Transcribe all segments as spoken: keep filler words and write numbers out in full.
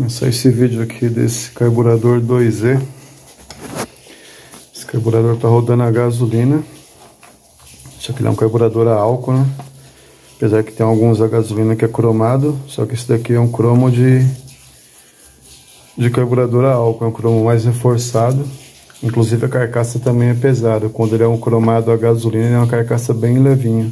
Começar esse vídeo aqui desse carburador dois E. Esse carburador está rodando a gasolina. Isso aqui é um carburador a álcool, né? Apesar que tem alguns a gasolina que é cromado, só que esse daqui é um cromo de, de carburador a álcool, é um cromo mais reforçado. Inclusive a carcaça também é pesada. Quando ele é um cromado a gasolina, ele é uma carcaça bem levinha.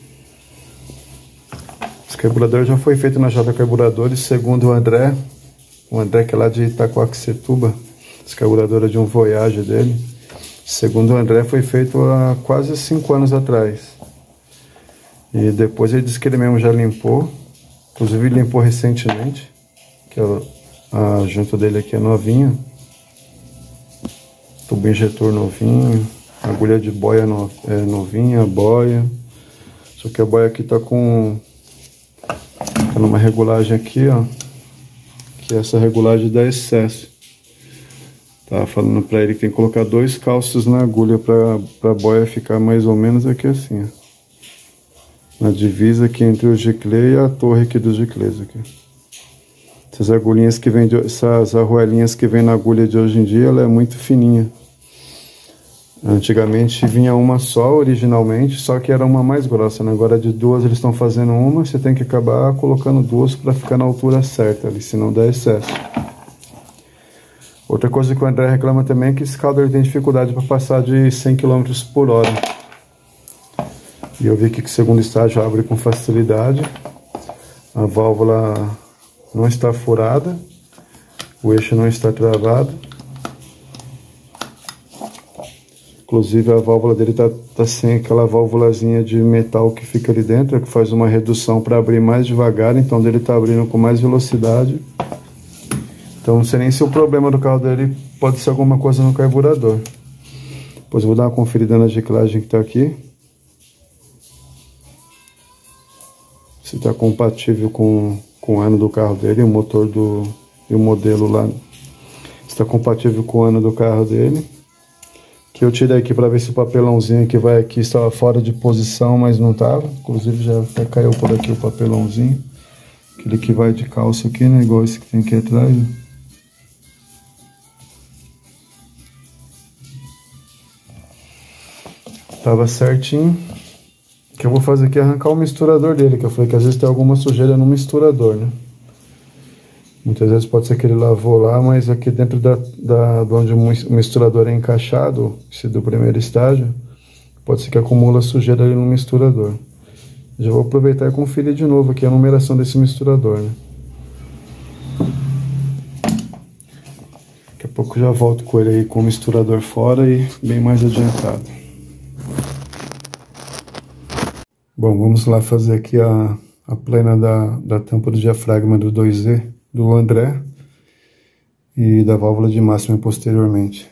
Esse carburador já foi feito na J Carburadores, segundo o André. O André, que é lá de Itacoaxetuba. Esse carburador é de um Voyage dele. Segundo o André, foi feito há quase cinco anos atrás. E depois ele disse que ele mesmo já limpou. Inclusive ele limpou recentemente. Que a, a junta dele aqui é novinha. Tubo injetor novinho. Agulha de boia no, é, novinha, boia. Só que a boia aqui tá com... Tá numa regulagem aqui, ó. Que essa regulagem dá excesso. Tava falando pra ele que tem que colocar dois calços na agulha pra, pra boia ficar mais ou menos aqui assim, ó. Na divisa aqui entre o giclê e a torre aqui dos giclês aqui. Essas agulhinhas que vem de, essas arruelinhas que vem na agulha de hoje em dia, ela é muito fininha. Antigamente vinha uma só originalmente, só que era uma mais grossa, né? Agora de duas eles estão fazendo uma, você tem que acabar colocando duas para ficar na altura certa ali, senão dá excesso. Outra coisa que o André reclama também é que esse carro ele tem dificuldade para passar de cem quilômetros por hora. E eu vi que o segundo estágio abre com facilidade. A válvula não está furada, o eixo não está travado. Inclusive a válvula dele tá, tá sem aquela válvulazinha de metal que fica ali dentro, que faz uma redução para abrir mais devagar, então dele tá abrindo com mais velocidade. Então não sei nem se o problema do carro dele pode ser alguma coisa no carburador. Depois eu vou dar uma conferida na giclagem que tá aqui. Se tá compatível com, com o ano do carro dele, o motor do e o modelo lá. Se tá compatível com o ano do carro dele. Que eu tirei aqui para ver se o papelãozinho que vai aqui estava fora de posição, mas não estava. Inclusive já até caiu por aqui o papelãozinho. Aquele que vai de calço aqui, né? Igual esse que tem aqui atrás. Né? Tava certinho. O que eu vou fazer aqui é arrancar o misturador dele, que eu falei que às vezes tem alguma sujeira no misturador, né? Muitas vezes pode ser que ele lavou lá, mas aqui dentro da, da, de onde o misturador é encaixado, esse do primeiro estágio, pode ser que acumula sujeira ali no misturador. Já vou aproveitar e conferir de novo aqui a numeração desse misturador, né? Daqui a pouco eu já volto com ele aí com o misturador fora e bem mais adiantado. Bom, vamos lá fazer aqui a, a plena da, da tampa do diafragma do dois E. Do André e da válvula de máxima posteriormente.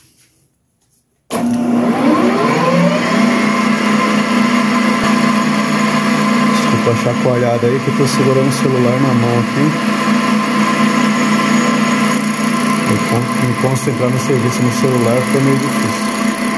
Desculpa a chacoalhada aí que eu tô segurando o celular na mão aqui. Me concentrar no serviço no celular foi meio difícil.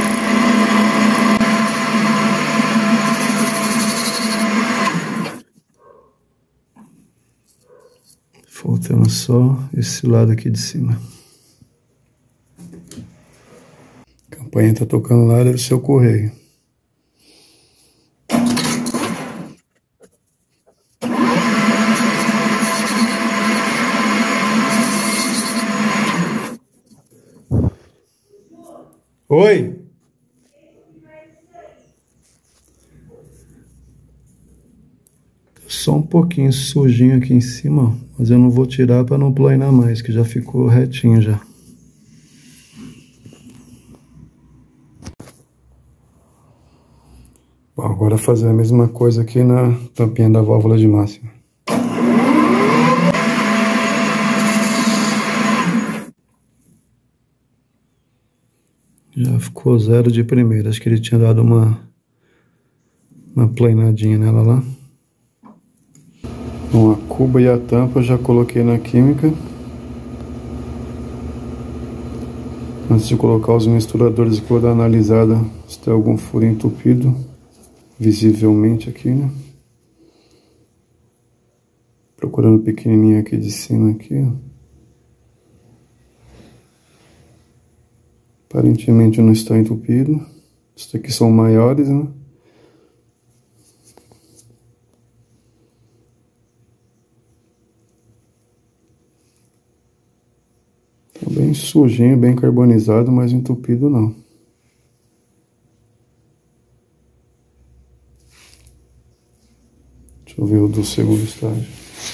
Faltando só esse lado aqui de cima. A campainha tá tocando lá, deve ser o correio. Oi! Só um pouquinho sujinho aqui em cima, mas eu não vou tirar para não planar mais, que já ficou retinho já. Bom, agora fazer a mesma coisa aqui na tampinha da válvula de máxima. Já ficou zero de primeira, acho que ele tinha dado uma, uma planadinha nela lá. Bom, a cuba e a tampa eu já coloquei na química. Antes de colocar os misturadores, eu vou dar uma analisada se tem algum furo entupido, visivelmente aqui, né? Procurando pequenininho aqui de cima, aqui, ó. Aparentemente não está entupido. Esses aqui são maiores, né? Tá bem sujinho, bem carbonizado, mas entupido não. Deixa eu ver o do segundo estágio.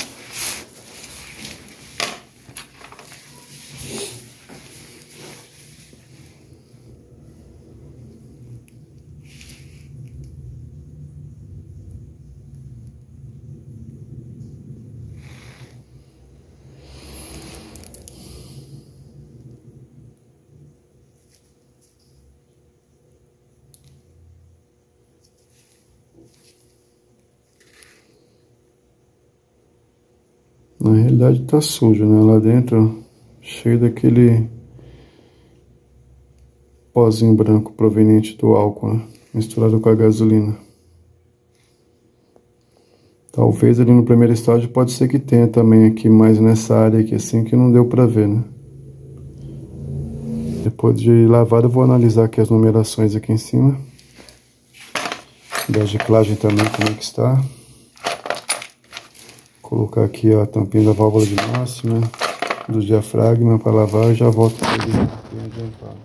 Na realidade tá sujo, né? Lá dentro, ó, cheio daquele pozinho branco proveniente do álcool, né? Misturado com a gasolina. Talvez ali no primeiro estágio pode ser que tenha também aqui mais nessa área aqui assim que não deu pra ver, né? Depois de lavado eu vou analisar aqui as numerações aqui em cima. Da giclagem também, como é que está. Colocar aqui a tampinha da válvula de máxima, do diafragma para lavar e já volto para ele bem adiantado.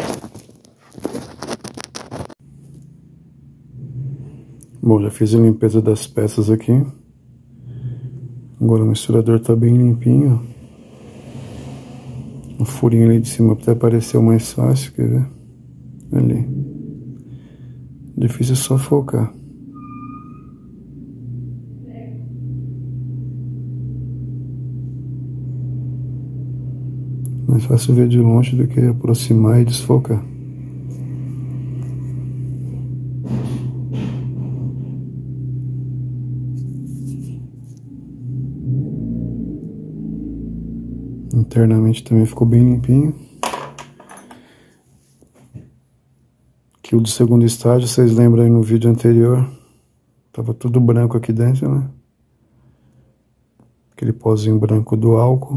Bom, já fiz a limpeza das peças aqui. Agora o misturador está bem limpinho. O furinho ali de cima até apareceu mais fácil, quer ver? Ali. Difícil é só focar. Mais fácil ver de longe do que aproximar e desfocar. Internamente também ficou bem limpinho. Aqui o do segundo estágio, vocês lembram aí no vídeo anterior, tava tudo branco aqui dentro, né? Aquele pozinho branco do álcool.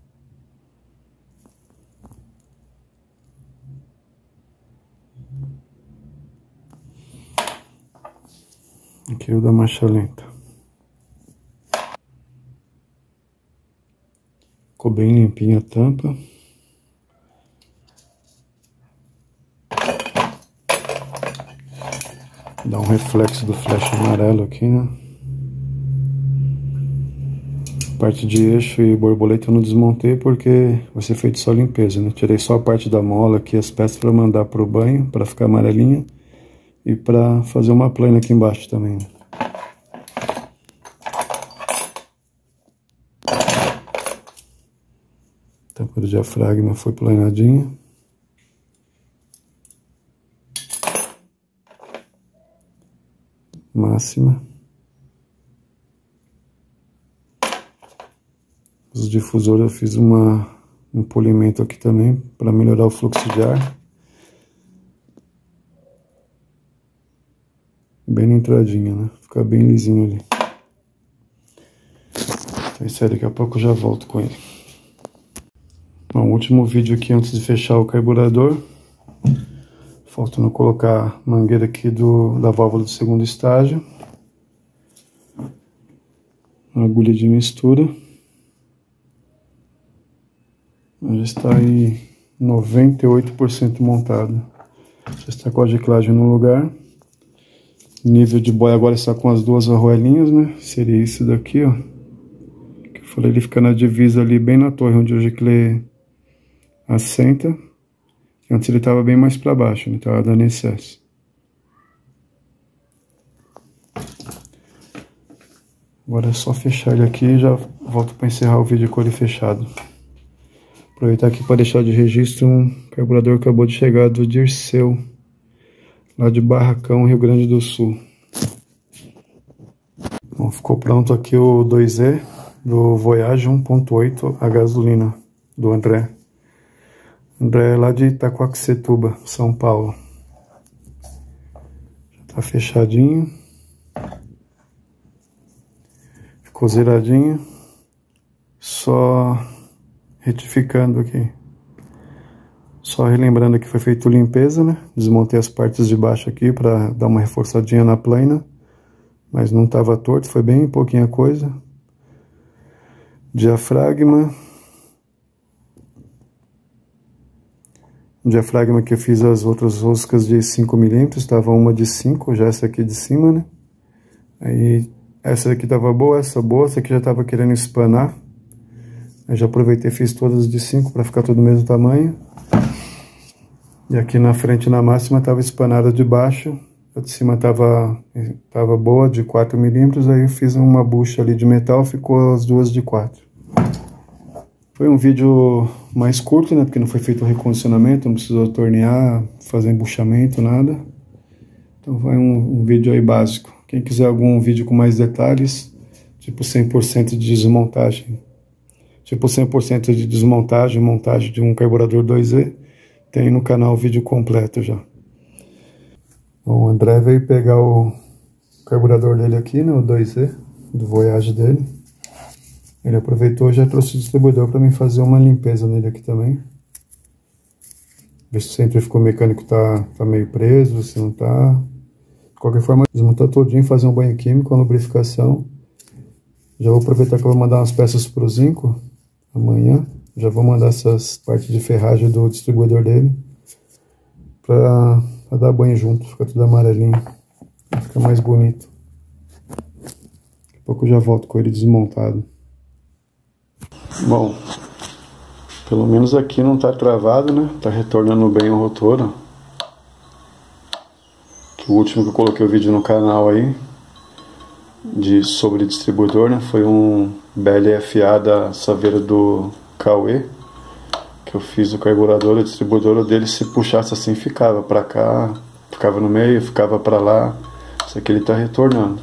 Aqui o da marcha lenta. Ficou bem limpinha a tampa. Dá um reflexo do flash amarelo aqui, né? Parte de eixo e borboleta eu não desmontei porque vai ser feito só limpeza, né? Tirei só a parte da mola aqui, as peças para mandar pro banho, para ficar amarelinha. E para fazer uma plana aqui embaixo também, né? A tampa do diafragma foi planadinha. Máxima. Os difusores eu fiz uma, um polimento aqui também para melhorar o fluxo de ar. Bem na entradinha, né? Fica bem lisinho ali. Então é isso aí, daqui a pouco eu já volto com ele. Bom, último vídeo aqui antes de fechar o carburador. Faltando colocar a mangueira aqui do, da válvula do segundo estágio. A agulha de mistura. Já está aí noventa e oito por cento montado. Já está com a giclagem no lugar. Nível de boia agora está com as duas arruelinhas, né? Seria isso daqui, ó. Que eu falei, ele fica na divisa ali, bem na torre onde o giclê assenta. Antes ele estava bem mais para baixo, né? Estava dando excesso. Agora é só fechar ele aqui e já volto para encerrar o vídeo com ele fechado. Aproveitar aqui para deixar de registro um carburador que acabou de chegar do Dirceu, lá de Barracão, Rio Grande do Sul. Bom, ficou pronto aqui o dois E do Voyage um ponto oito a gasolina, do André. André é lá de Itaquaquecetuba, São Paulo. Já tá fechadinho. Ficou zeradinho. Só retificando aqui. Só relembrando que foi feito limpeza, né? Desmontei as partes de baixo aqui para dar uma reforçadinha na plana, mas não estava torto, foi bem pouquinha coisa. Diafragma. O diafragma que eu fiz as outras roscas de cinco milímetros, estava uma de cinco, já essa aqui de cima, né? Aí essa aqui estava boa, essa boa, essa aqui já estava querendo espanar. Aí já aproveitei e fiz todas de cinco para ficar tudo do mesmo tamanho. E aqui na frente, na máxima, estava espanada de baixo. A de cima estava tava boa, de quatro milímetros. Aí eu fiz uma bucha ali de metal, ficou as duas de quatro. Foi um vídeo mais curto, né? Porque não foi feito o recondicionamento, não precisou tornear, fazer embuchamento, nada. Então foi um, um vídeo aí básico. Quem quiser algum vídeo com mais detalhes, tipo cem por cento de desmontagem. Tipo cem por cento de desmontagem, montagem de um carburador dois E, tem no canal o vídeo completo já. Bom, o André veio pegar o carburador dele aqui, né, o dois E, do Voyage dele. Ele aproveitou e já trouxe o distribuidor para mim fazer uma limpeza nele aqui também. Ver se o centrífugo mecânico tá, tá meio preso, se não tá. De qualquer forma, desmontar todinho, fazer um banho químico, uma lubrificação. Já vou aproveitar que eu vou mandar umas peças pro Zinco amanhã. Já vou mandar essas partes de ferragem do distribuidor dele pra, pra dar banho junto, fica tudo amarelinho, fica mais bonito. Daqui a pouco eu já volto com ele desmontado. Bom, pelo menos aqui não tá travado, né? Tá retornando bem o rotor, ó. Que o último que eu coloquei o vídeo no canal aí de sobre distribuidor, né? Foi um B L F A da Saveiro do Cauê, que eu fiz o carburador, o distribuidor dele, se puxasse assim ficava pra cá, ficava no meio, ficava pra lá. Isso aqui ele tá retornando.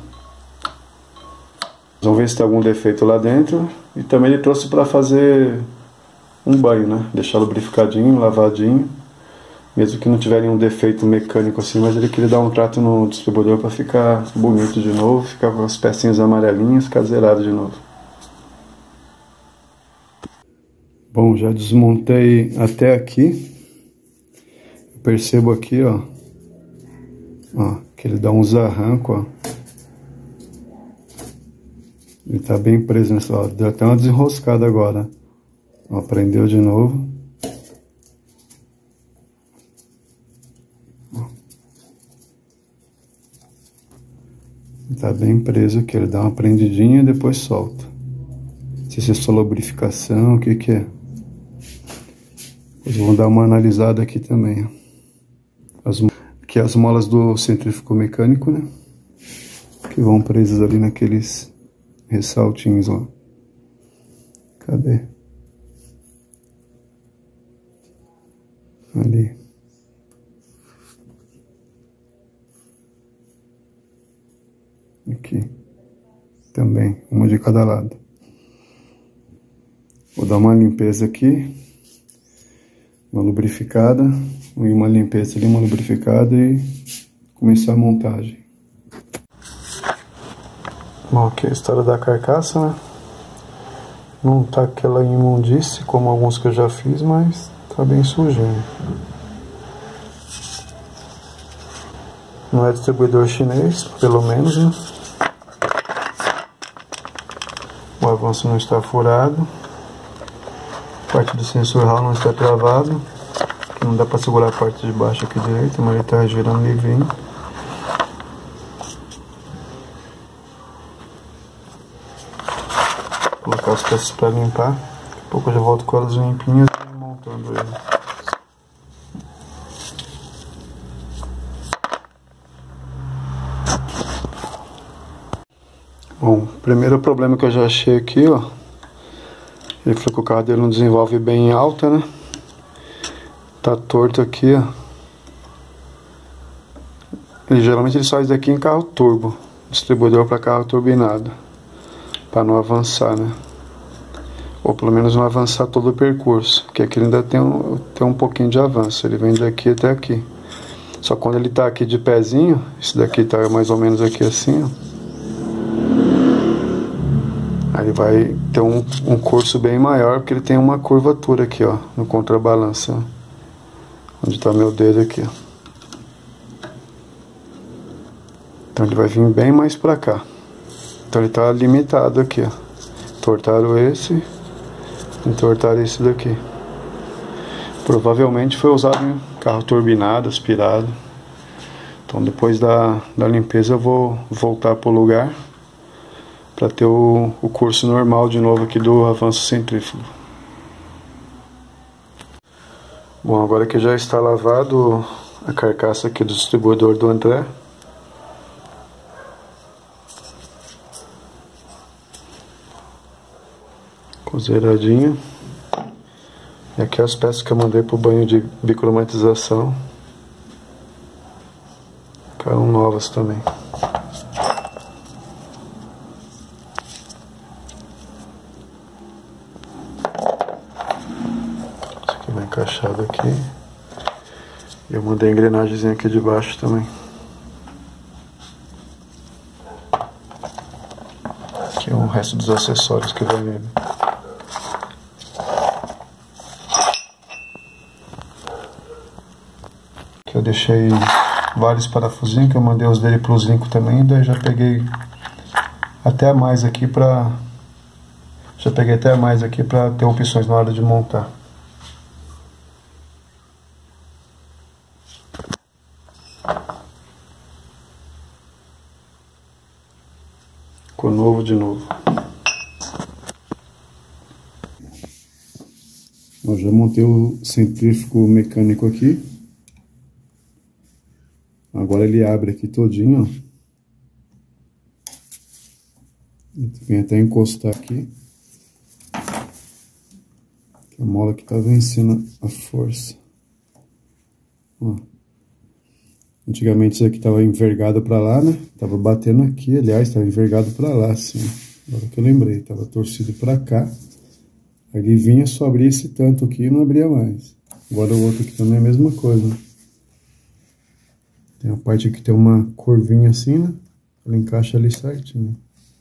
Vamos ver se tem algum defeito lá dentro. E também ele trouxe pra fazer um banho, né? Deixar lubrificadinho, lavadinho. Mesmo que não tiver nenhum defeito mecânico assim, mas ele queria dar um trato no distribuidor para ficar bonito de novo, ficar com as pecinhas amarelinhas, ficar zerado de novo. Bom, já desmontei até aqui. Eu percebo aqui, ó, ó, que ele dá uns arrancos, ó. Ele tá bem preso nessa, ó, deu até uma desenroscada agora. Ó, prendeu de novo. Tá bem preso aqui, ele dá uma prendidinha e depois solta. Não sei se é só lubrificação, o que que é. Depois vou dar uma analisada aqui também. As, aqui as molas do centrífugo mecânico, né? Que vão presas ali naqueles ressaltinhos, ó. Cadê? Ali. Aqui também, uma de cada lado. Vou dar uma limpeza aqui, uma lubrificada, e uma limpeza ali, uma lubrificada e começar a montagem. Bom, aqui é a história da carcaça, né? Não tá aquela imundície como alguns que eu já fiz, mas tá bem sujinho. Não é distribuidor chinês, pelo menos, né? O avanço não está furado. A parte do sensor Hall não está travado. Não dá para segurar a parte de baixo aqui direito, mas ele está girando livrinho. Vou colocar as peças para limpar. Daqui a pouco eu já volto com elas limpinhas e montando ele. Bom, o primeiro problema que eu já achei aqui, ó. Ele falou que o carro dele não desenvolve bem em alta, né? Tá torto aqui, ó. Ele, geralmente ele só faz daqui em carro turbo. Distribuidor para carro turbinado. Para não avançar, né? Ou pelo menos não avançar todo o percurso. Porque aqui ele ainda tem um, tem um pouquinho de avanço. Ele vem daqui até aqui. Só quando ele tá aqui de pezinho, esse daqui tá mais ou menos aqui assim, ó. Aí ele vai ter um, um curso bem maior, porque ele tem uma curvatura aqui, ó, no contrabalanço. onde tá meu dedo aqui, ó. Então ele vai vir bem mais pra cá. Então ele tá limitado aqui, ó. Entortaram esse, entortaram esse daqui. Provavelmente foi usado em carro turbinado, aspirado. Então depois da, da limpeza eu vou voltar pro lugar para ter o, o curso normal de novo aqui do avanço centrífugo. Bom, agora que já está lavado a carcaça aqui do distribuidor do André, zeradinha. E aqui as peças que eu mandei pro banho de bicromatização ficaram novas também. Isso aqui vai encaixado aqui. E eu mandei a engrenagemzinha aqui de baixo também. Aqui é o resto dos acessórios que vai nele. Eu deixei vários parafusinhos que eu mandei os dele pro Zinco também, daí já peguei até a mais aqui pra já peguei até a mais aqui pra ter opções na hora de montar. Ficou novo de novo. Eu já montei o centrífugo mecânico aqui. Agora ele abre aqui todinho, ó. Vem até encostar aqui. A mola que tá vencendo a força. Ó. Antigamente isso aqui tava envergado pra lá, né? Tava batendo aqui, aliás, tava envergado pra lá, assim. Agora que eu lembrei, tava torcido pra cá. Aí ele vinha, só abria esse tanto aqui e não abria mais. Agora o outro aqui também é a mesma coisa. Tem a parte aqui que tem uma curvinha assim, né? Ela encaixa ali certinho.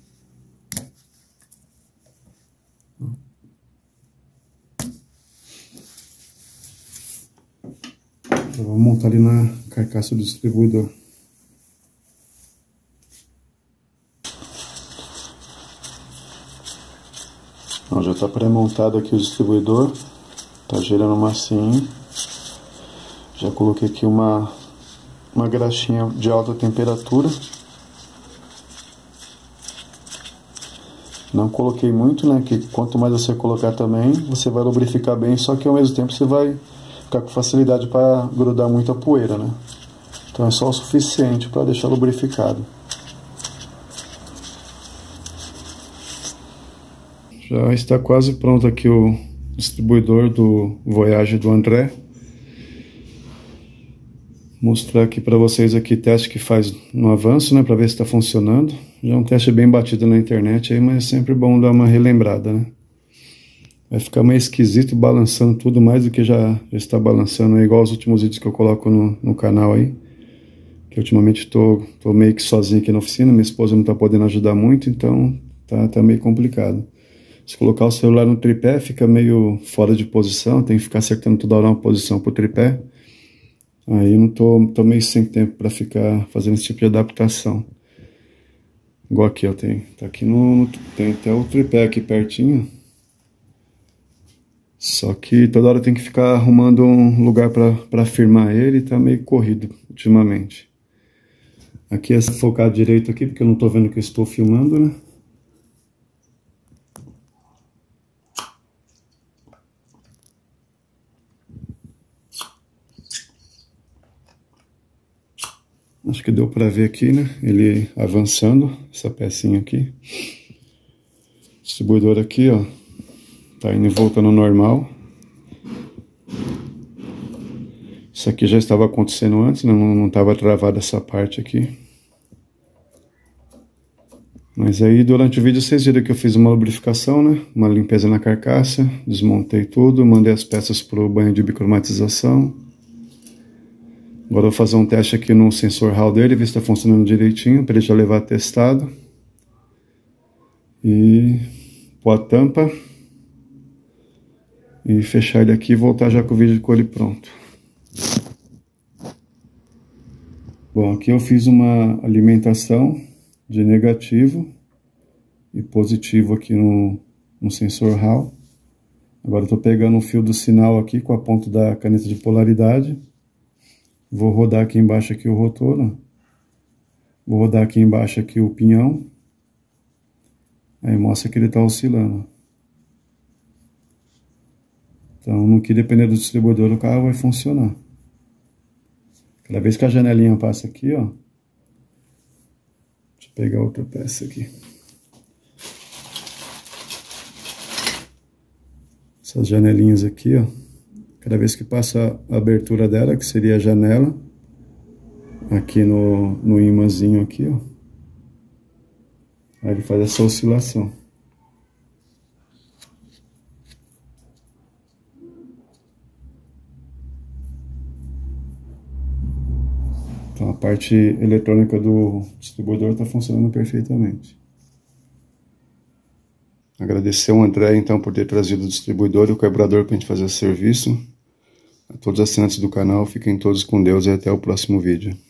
Então, vamos montar ali na carcaça do distribuidor. Então, já está pré-montado aqui o distribuidor. Tá gerando massinha. Já coloquei aqui uma uma graxinha de alta temperatura. Não coloquei muito, né? Que quanto mais você colocar também, você vai lubrificar bem, só que ao mesmo tempo você vai ficar com facilidade para grudar muita poeira, né? Então é só o suficiente para deixar lubrificado. Já está quase pronto aqui o distribuidor do Voyage do André. Mostrar aqui para vocês aqui teste que faz no avanço, né, para ver se está funcionando. Já é um teste bem batido na internet aí, mas é sempre bom dar uma relembrada, né? Vai ficar meio esquisito balançando tudo mais do que já, já está balançando, é igual os últimos vídeos que eu coloco no, no canal aí. Que ultimamente tô, tô meio que sozinho aqui na oficina, minha esposa não está podendo ajudar muito, então tá, tá meio complicado. Se colocar o celular no tripé, fica meio fora de posição, tem que ficar acertando toda hora uma posição pro tripé. Aí não tô, tô meio sem tempo para ficar fazendo esse tipo de adaptação. Igual aqui, ó, tem, tá aqui no, tem até o tripé aqui pertinho. Só que toda hora tem que ficar arrumando um lugar para firmar ele, tá meio corrido ultimamente. Aqui é focado direito aqui, porque eu não tô vendo que eu estou filmando, né? Acho que deu para ver aqui, né? Ele avançando, essa pecinha aqui. Distribuidor aqui, ó. Tá indo e voltando ao normal. Isso aqui já estava acontecendo antes, né? Não estava travada essa parte aqui. Mas aí durante o vídeo vocês viram que eu fiz uma lubrificação, né? Uma limpeza na carcaça. Desmontei tudo, mandei as peças pro banho de bicromatização. Agora eu vou fazer um teste aqui no sensor Hall dele, ver se está funcionando direitinho, para ele já levar testado. E pôr a tampa. E fechar ele aqui e voltar já com o vídeo com ele pronto. Bom, aqui eu fiz uma alimentação de negativo e positivo aqui no, no sensor R A L. Agora eu estou pegando o fio do sinal aqui com a ponta da caneta de polaridade. Vou rodar aqui embaixo aqui o rotor, ó. Vou rodar aqui embaixo aqui o pinhão. Aí mostra que ele está oscilando. Então, no que depender do distribuidor, o carro vai funcionar. Cada vez que a janelinha passa aqui, ó. Deixa eu pegar outra peça aqui. Essas janelinhas aqui, ó. Cada vez que passa a abertura dela, que seria a janela, aqui no, no imãzinho aqui, ó. Aí ele faz essa oscilação. Então a parte eletrônica do distribuidor está funcionando perfeitamente. Agradecer ao André então por ter trazido o distribuidor e o carburador para a gente fazer o serviço. A todos os assinantes do canal, fiquem todos com Deus e até o próximo vídeo.